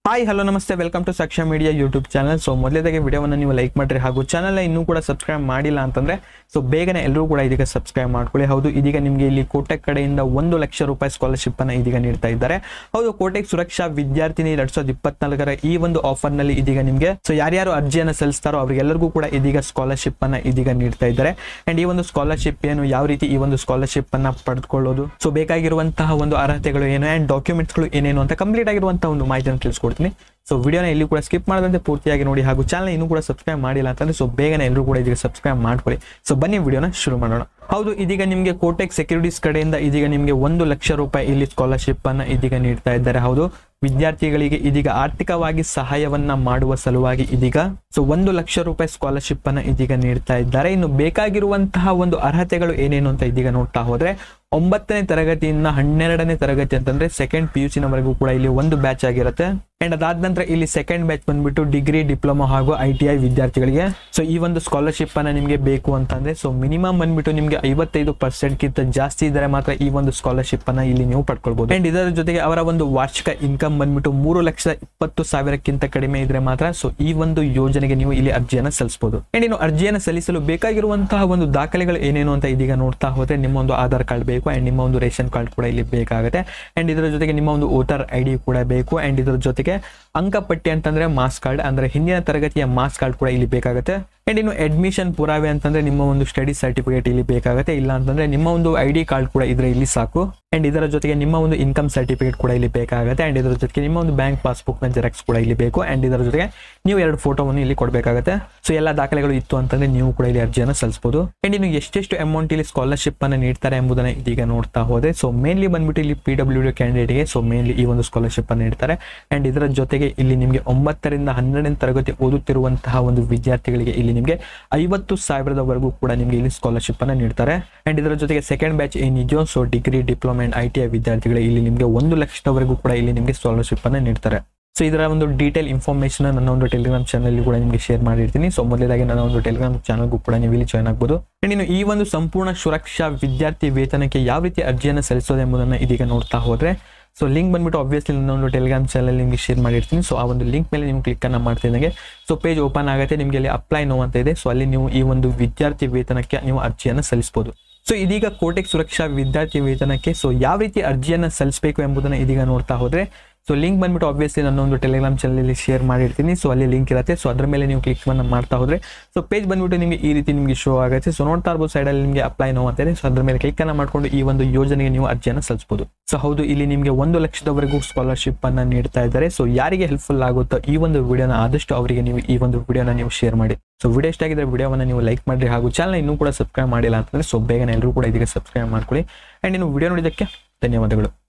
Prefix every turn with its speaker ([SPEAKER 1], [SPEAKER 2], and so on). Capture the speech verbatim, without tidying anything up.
[SPEAKER 1] Hi hello ನಮಸ್ತೆ welcome to Sakshya media YouTube channel. So ಮೊದಲೇದಾಗಿ ವಿಡಿಯೋವನ್ನು ನೀವು ಲೈಕ್ ಮಾಡಿರಿ ಹಾಗೂ ಚಾನಲ್ನ ಇನ್ನೂ ಕೂಡ ಸಬ್ಸ್ಕ್ರೈಬ್ ಮಾಡಿಲ್ಲ ಅಂತಂದ್ರೆ ಸೊ ಬೇಗನೆ ಎಲ್ಲರೂ ಕೂಡ ಇದೀಗ ಸಬ್ಸ್ಕ್ರೈಬ್ ಮಾಡ್ಕೊಳ್ಳಿ. ಹೌದು, ಇದೀಗ ನಿಮಗೆ ಇಲ್ಲಿ ಕೋಟೆಕ್ ಕಡೆಯಿಂದ ಒಂದು ಲಕ್ಷ ರೂಪಾಯಿ ಸ್ಕಾಲರ್ಶಿಪ್ ಅನ್ನ ಇದೀಗ ನೀಡ್ತಾ ಇದ್ದಾರೆ. ಹೌದು, ಕೋಟೆಕ್ ಸುರಕ್ಷಾ ವಿದ್ಯಾರ್ಥಿನಿ ಎರಡ್ ಸಾವಿರದ ಇಪ್ಪತ್ನಾಲ್ಕರ ಈ ಒಂದು ಆಫರ್ ನಲ್ಲಿ ಇದೀಗ ನಿಮಗೆ ಸೊ ಯಾರ್ಯಾರು ಅರ್ಜಿಯನ್ನು ಸಲ್ಲಿಸ್ತಾರೋ ಅವರಿಗೆಲ್ಲರಿಗೂ ಕೂಡ ಇದೀಗ ಸ್ಕಾಲರ್ಶಿಪ್ ಅನ್ನ ಇದೀಗ ನೀಡ್ತಾ ಇದ್ದಾರೆ. ಅಂಡ್ ಈ ಒಂದು ಸ್ಕಾಲರ್ಶಿಪ್ ಏನು, ಯಾವ ರೀತಿ ಈ ಒಂದು ಸ್ಕಾಲರ್ಶಿಪ್ ಅನ್ನ ಪಡೆದುಕೊಳ್ಳೋದು, ಸೊ ಬೇಕಾಗಿರುವಂತಹ ಒಂದು ಅರ್ಹತೆಗಳು ಏನು ಅಂಡ್ ಡಾಕ್ಯುಮೆಂಟ್ಸ್ ಗಳು ಏನೇನು ಅಂತ ಕಂಪ್ಲೀಟ್ ಆಗಿರುವಂತಹ ಒಂದು ಮಾಹಿತಿಯನ್ನು ತಿಳಿಸ್ಕೊಡ್ತೀನಿ. ಸೊ ವಿಡಿಯೋನ ಇಲ್ಲಿ ಕೂಡ ಸ್ಕಿಪ್ ಮಾಡದಂತೆ ಪೂರ್ತಿಯಾಗಿ ನೋಡಿ ಹಾಗೂ ಚಾನಲ್ ಇನ್ನೂ ಕೂಡ ಸಬ್ಸ್ಕ್ರೈಬ್ ಮಾಡಿಲ್ಲ ಅಂತಂದ್ರೆ ಸೊ ಬೇಗನೆ ಎಲ್ಲರೂ ಕೂಡ ಇದೀಗ ಸಬ್ಸ್ಕ್ರೈಬ್ ಮಾಡ್ಕೊಳ್ಳಿ. ಸೊ ಬನ್ನಿ ವಿಡಿಯೋನ ಶುರು ಮಾಡೋಣ. ಹೌದು, ಇದೀಗ ನಿಮಗೆ ಕೋಟೆಕ್ ಸೆಕ್ಯೂರಿಟೀಸ್ ಕಡೆಯಿಂದ ಇದೀಗ ನಿಮಗೆ ಒಂದು ಲಕ್ಷ ರೂಪಾಯಿ ಇಲ್ಲಿ ಸ್ಕಾಲರ್ಶಿಪ್ ಅನ್ನ ಇದೀಗ ನೀಡ್ತಾ ಇದ್ದಾರೆ. ಹೌದು, ವಿದ್ಯಾರ್ಥಿಗಳಿಗೆ ಇದೀಗ ಆರ್ಥಿಕವಾಗಿ ಸಹಾಯವನ್ನ ಮಾಡುವ ಸಲುವಾಗಿ ಇದೀಗ ಸೊ ಒಂದು ಲಕ್ಷ ರೂಪಾಯಿ ಸ್ಕಾಲರ್ಶಿಪ್ ಅನ್ನ ಇದೀಗ ನೀಡ್ತಾ ಇದ್ದಾರೆ. ಇನ್ನು ಬೇಕಾಗಿರುವಂತಹ ಒಂದು ಅರ್ಹತೆಗಳು ಏನೇನು ಅಂತ ಇದೀಗ ನೋಡ್ತಾ ಹೋದ್ರೆ, ಒಂಬತ್ತನೇ ತರಗತಿಯಿಂದ ಹನ್ನೆರಡನೇ ತರಗತಿ ಅಂತಂದ್ರೆ ಸೆಕೆಂಡ್ ಪಿ ಯು ಸಿ ನವರೆಗೂ ಕೂಡ ಇಲ್ಲಿ ಒಂದು ಬ್ಯಾಚ್ ಆಗಿರುತ್ತೆ. ಅಂಡ್ ಅದಾದ ನಂತರ ಇಲ್ಲಿ ಸೆಕೆಂಡ್ ಬ್ಯಾಚ್ ಬಂದ್ಬಿಟ್ಟು ಡಿಗ್ರಿ, ಡಿಪ್ಲೊಮಾ ಹಾಗೂ ಐ ಟಿ ಐ ವಿದ್ಯಾರ್ಥಿಗಳಿಗೆ ಸೊ ಈ ಒಂದು ಸ್ಕಾಲರ್ಶಿಪ್ ಅನ್ನ ನಿಮಗೆ ಬೇಕು ಅಂತಂದ್ರೆ ಸೊ ಮಿನಿಮಮ್ ಬಂದ್ಬಿಟ್ಟು ನಿಮಗೆ ಐವತ್ತೈದು ಪರ್ಸೆಂಟ್ ಗಿಂತ ಜಾಸ್ತಿ ಇದ್ರೆ ಮಾತ್ರ ಈ ಒಂದು ಸ್ಕಾಲರ್ಶಿಪ್ ಅನ್ನ ಇಲ್ಲಿ ನೀವು ಪಡ್ಕೊಳ್ಬಹುದು. ಅಂಡ್ ಇದರ ಜೊತೆಗೆ ಅವರ ಒಂದು ವಾರ್ಷಿಕ ಇನ್ಕಮ್ ಬಂದ್ಬಿಟ್ಟು ಮೂರು ಲಕ್ಷ ಇಪ್ಪತ್ತು ಸಾವಿರಕ್ಕಿಂತ ಕಡಿಮೆ ಇದ್ರೆ ಮಾತ್ರ ಸೊ ಈ ಒಂದು ಯೋಜನೆಗೆ ನೀವು ಇಲ್ಲಿ ಅರ್ಜಿಯನ್ನು ಸಲ್ಲಿಸಬಹುದು. ಅಂಡ್ ಇನ್ನು ಅರ್ಜಿಯನ್ನು ಸಲ್ಲಿಸಲು ಬೇಕಾಗಿರುವಂತಹ ಒಂದು ದಾಖಲೆಗಳು ಏನೇನು ಅಂತ ಇದೀಗ ನೋಡ್ತಾ ಹೋದ್ರೆ, ನಿಮ್ಮ ಒಂದು ಆಧಾರ್ ಕಾರ್ಡ್ ಬೇಕು ಅಂಡ್ ನಿಮ್ಮ ಒಂದು ರೇಷನ್ ಕಾರ್ಡ್ ಕೂಡ ಇಲ್ಲಿ ಬೇಕಾಗುತ್ತೆ. ಅಂಡ್ ಇದರ ಜೊತೆಗೆ ನಿಮ್ಮ ಒಂದು ವೋಟರ್ ಐ ಡಿ ಕೂಡ ಬೇಕು. ಅಂಡ್ ಇದರ ಜೊತೆಗೆ ಅಂಕಪಟ್ಟಿ ಅಂತಂದ್ರೆ ಮಾರ್ಕ್ಸ್ ಕಾರ್ಡ್, ಅಂದ್ರೆ ಹಿಂದಿನ ತರಗತಿಯ ಮಾರ್ಕ್ಸ್ ಕಾರ್ಡ್ ಕೂಡ ಇಲ್ಲಿ ಬೇಕಾಗುತ್ತೆ. ಅಂಡ್ ಇನ್ನು ಅಡ್ಮಿಷನ್ ಪುರಾವೆ ಅಂತಂದ್ರೆ ನಿಮ್ಮ ಒಂದು ಸ್ಟಡಿ ಸರ್ಟಿಫಿಕೇಟ್ ಇಲ್ಲಿ ಬೇಕಾಗುತ್ತೆ. ಇಲ್ಲ ಅಂತಂದ್ರೆ ನಿಮ್ಮ ಒಂದು ಐ ಡಿ ಕಾರ್ಡ್ ಕೂಡ ಇದ್ರೆ ಇಲ್ಲಿ ಸಾಕು. ಅಂಡ್ ಇದರ ಜೊತೆಗೆ ನಿಮ್ಮ ಒಂದು ಇನ್ಕಮ್ ಸರ್ಟಿಫಿಕೇಟ್ ಕೂಡ ಇಲ್ಲಿ ಬೇಕಾಗುತ್ತೆ. ಅಂಡ್ ಇದರ ಜೊತೆಗೆ ನಿಮ್ಮ ಒಂದು ಬ್ಯಾಂಕ್ ಪಾಸ್ಬುಕ್ ನ ಜೆರಾಕ್ಸ್ ಕೂಡ ಇಲ್ಲಿ ಬೇಕು. ಅಂಡ್ ಇದರ ಜೊತೆಗೆ ನೀವು ಎರಡು ಫೋಟೋವನ್ನು ಇಲ್ಲಿ ಕೊಡಬೇಕಾಗುತ್ತೆ. ಸೊ ಎಲ್ಲ ದಾಖಲೆಗಳು ಇತ್ತು ಅಂತಂದ್ರೆ ನೀವು ಕೂಡ ಇಲ್ಲಿ ಅರ್ಜಿಯನ್ನು ಸಲ್ಲಿಸಬಹುದು. ಅಂಡ್ ಇನ್ನು ಎಷ್ಟೆಷ್ಟು ಅಮೌಂಟ್ ಇಲ್ಲಿ ಸ್ಕಾಲರ್ಶಿಪ್ ಅನ್ನು ನೀಡ್ತಾರೆ ಎಂಬುದನ್ನ ಇದೀಗ ನೋಡ್ತಾ ಹೋದ್ರೆ, ಸೊ ಮೇನ್ಲಿ ಬಂದ್ಬಿಟ್ಟು ಇಲ್ಲಿ ಪಿ ಡಬ್ಲ್ಯೂ ಡಿ ಕ್ಯಾಂಡಿಡೇಟ್ಗೆ ಸೊ ಮೇನ್ಲಿ ಈ ಒಂದು ಸ್ಕಾಲರ್ಶಿಪ್ ಅನ್ನು ನೀಡ್ತಾರೆ. ಅಂಡ್ ಇದರ ಜೊತೆಗೆ ಇಲ್ಲಿ ನಿಮಗೆ ಒಂಬತ್ತರಿಂದ ಹನ್ನೆರಡನೇ ತರಗತಿ ಓದುತ್ತಿರುವಂತಹ ಒಂದು ವಿದ್ಯಾರ್ಥಿಗಳಿಗೆ ಇಲ್ಲಿ ನಿಮಗೆ ಐವತ್ತು ಸಾವಿರದವರೆಗೂ ಕೂಡ ನಿಮಗೆ ಇಲ್ಲಿ ಸ್ಕಾಲರ್ಶಿಪ್ ಅನ್ನ ನೀಡ್ತಾರೆ. ಅಂಡ್ ಇದರ ಜೊತೆಗೆ ಸೆಕೆಂಡ್ ಬ್ಯಾಚ್ ಏನಿದೆಯೋ so degree, diploma and I T I ವಿದ್ಯಾರ್ಥಿಗಳಿಗೆ ಇಲ್ಲಿ ನಿಮಗೆ ಒಂದು ಲಕ್ಷದವರೆಗೂ ಕೂಡ ಇಲ್ಲಿ ನಿಮಗೆ ಸ್ಕಾಲರ್ಶಿಪ್ ಅನ್ನ ನೀಡ್ತಾರೆ. ಸೊ ಇದರ ಒಂದು ಡೀಟೇಲ್ ಇನ್ಫಾರ್ಮೇಶನ್ ನನ್ನ ಒಂದು ಟೆಲಿಗ್ರಾಮ್ ಚಾನಲ್ ಕೂಡ ನಿಮಗೆ ಶೇರ್ ಮಾಡಿರ್ತೀನಿ. ಸೊ ಮೊದಲೇದಾಗಿ ನನ್ನ ಒಂದು ಟೆಲಿಗ್ರಾಮ್ ಚಾನಲ್ಗೂ ಕೂಡ ನೀವು ಇಲ್ಲಿ ಜಾಯ್ನ್ ಆಗ್ಬೋದು. ಇನ್ನು ಈ ಒಂದು ಸಂಪೂರ್ಣ ಸುರಕ್ಷಾ ವಿದ್ಯಾರ್ಥಿ ವೇತನಕ್ಕೆ ಯಾವ ರೀತಿ ಅರ್ಜಿಯನ್ನು ಸಲ್ಲಿಸೋದು ಎಂಬುದನ್ನು ಇದೀಗ ನೋಡ್ತಾ ಹೋದ್ರೆ, ಸೊ ಲಿಂಕ್ ಬಂದ್ಬಿಟ್ಟು ಆಬ್ವಿಯಸ್ಲಿ ನನ್ನ ಒಂದು ಟೆಲಿಗ್ರಾಮ್ ಚಾನಲ್ ನಿಮಗೆ ಶೇರ್ ಮಾಡಿರ್ತೀನಿ. ಸೊ ಆ ಒಂದು ಲಿಂಕ್ ಮೇಲೆ ನೀವು ಕ್ಲಿಕ್ ಅನ್ನ ಮಾಡ್ತಿದ್ದಂಗೆ ಸೊ ಪೇಜ್ ಓಪನ್ ಆಗುತ್ತೆ. ನಿಮಗೆ ಅಲ್ಲಿ ಅಪ್ಲೈ ನೋ ಅಂತ ಇದೆ. ಸೊ ಅಲ್ಲಿ ನೀವು ಈ ಒಂದು ವಿದ್ಯಾರ್ಥಿ ವೇತನಕ್ಕೆ ನೀವು ಅರ್ಜಿಯನ್ನು ಸಲ್ಲಿಸಬಹುದು. ಸೊ ಇದೀಗ ಕೋಟೆಕ್ ಸುರಕ್ಷಾ ವಿದ್ಯಾರ್ಥಿ ವೇತನಕ್ಕೆ ಸೊ ಯಾವ ರೀತಿ ಅರ್ಜಿಯನ್ನು ಸಲ್ಲಿಸಬೇಕು ಎಂಬುದನ್ನು ಇದೀಗ ನೋಡ್ತಾ ಹೋದ್ರೆ, ಸೊ ಲಿಂಕ್ ಬಂದ್ಬಿಟ್ಟು ಆಬ್ವಿಯಸ್ಲಿ ನನ್ನ ಒಂದು ಟೆಲಿಗ್ರಾಮ್ ಚಾನಲ್ ಶೇರ್ ಮಾಡಿರ್ತೀನಿ. ಸೊ ಅಲ್ಲಿ ಲಿಂಕ್ ಇರುತ್ತೆ. ಸೊ ಅದರ ಮೇಲೆ ನೀವು ಕ್ಲಿಕ್ ಅನ್ನು ಮಾಡ್ತಾ ಹೋದ್ರೆ ಸೊ ಪೇಜ್ ಬಂದ್ಬಿಟ್ಟು ನಿಮಗೆ ಈ ರೀತಿ ನಿಮಗೆ ಶೋ ಆಗುತ್ತೆ. ಸೊ ನೋಡ್ತಾ ಇರ್ಬೋದು ಸೈಡಲ್ಲಿ ನಿಮಗೆ ಅಪ್ಲೈ ನೋ ಅಂತ ಇದೆ. ಸೊ ಅದ್ರ ಮೇಲೆ ಕ್ಲಿಕ್ ಅನ್ನ ಮಾಡ್ಕೊಂಡು ಈ ಒಂದು ಯೋಜನೆಗೆ ನೀವು ಅರ್ಜಿಯನ್ನು ಸಲ್ಲಿಸಬಹುದು. ಸೊ ಹೌದು, ಇಲ್ಲಿ ನಿಮಗೆ ಒಂದು ಲಕ್ಷದವರೆಗೂ ಸ್ಕಾಲರ್ಶಿಪ್ ಅನ್ನ ನೀಡ್ತಾ ಇದ್ದಾರೆ. ಸೊ ಯಾರಿಗೆ ಹೆಲ್ಪ್ಫುಲ್ ಆಗುತ್ತೋ ಈ ಒಂದು ವಿಡಿಯೋನ ಆದಷ್ಟು ಅವರಿಗೆ ನೀವು ಈ ಒಂದು ವಿಡಿಯೋನ ನೀವು ಶೇರ್ ಮಾಡಿ. ಸೊ ವಿಡಿಯೋ ಇಷ್ಟ ಆಗಿದ್ರೆ ವಿಡಿಯೋವನ್ನು ನೀವು ಲೈಕ್ ಮಾಡಿ ಹಾಗೂ ಚಾನಲ್ ಇನ್ನೂ ಕೂಡ ಸಬ್ಸ್ಕ್ರೈಬ್ ಮಾಡಿಲ್ಲ ಅಂತಂದ್ರೆ ಸೊ ಬೇಗನೆ ಎಲ್ಲರೂ ಕೂಡ ಇದಕ್ಕೆ ಸಬ್ಸ್ಕ್ರೈಬ್ ಮಾಡ್ಕೊಳ್ಳಿ. ಅಂಡ್ ಇನ್ನು ವಿಡಿಯೋ ನೋಡಿದ್ದಕ್ಕೆ ಧನ್ಯವಾದಗಳು.